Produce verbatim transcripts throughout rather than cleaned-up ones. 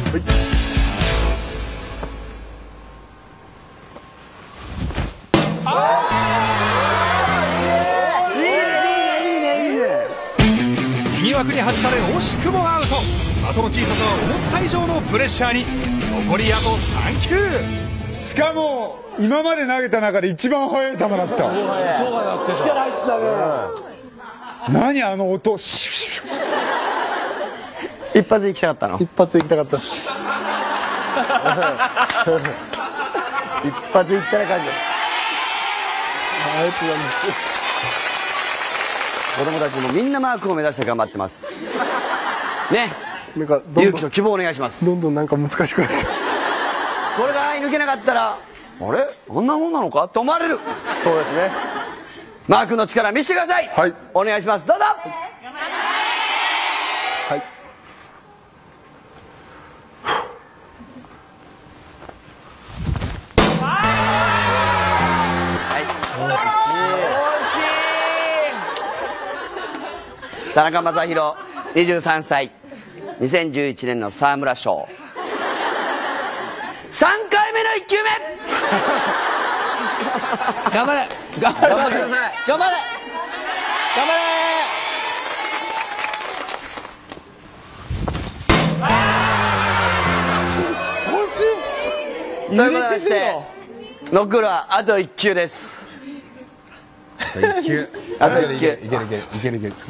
右枠に弾かれ惜しくもアウト。的の小ささは思った以上のプレッシャーに。残りあとさん球。 しかも今まで投げた中で一番速い球だった。音が鳴ってた。力入ってたね。何あの音。一発で行きたかったの。 一発で行きたかった。 一発で行ったら感じ。 ありがとうございます。 子供たちもみんなマークを目指して頑張ってますね。 なんか勇気と希望お願いします。 どんどんなんか難しくなって、 これが抜けなかったらあれあんなもんなのかって思われる。 そうですね。 マークの力見せてください。 はい、 お願いします。どうぞ。 はい。 田中将大にじゅうさんさい、にせんじゅういちねんの沢村賞さんかいめのいっきゅうめ。頑張れ頑張れ頑張れ頑張れ頑張れ。ということでして残るはあといっきゅうです。 あといっきゅう。 あといっきゅう。 いけるいけるいけるいけるいける。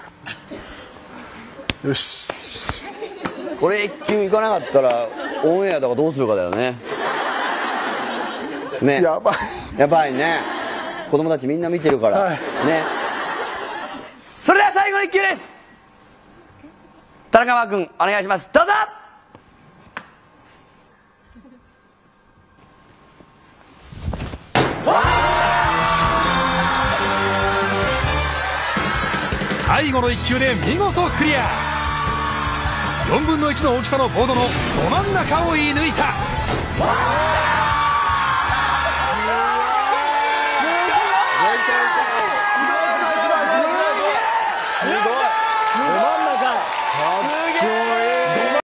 よし。 これいっきゅういかなかったらオンエアとかどうするかだよね。ね。 やばい。 やばいね。子供たちみんな見てるから、 はい、 ね。それでは最後のいっきゅうです。田中君お願いします。どうぞ。 最後のいっ球で見事クリア。よんぶんのいちの大きさのボードのど真ん中を射抜いた。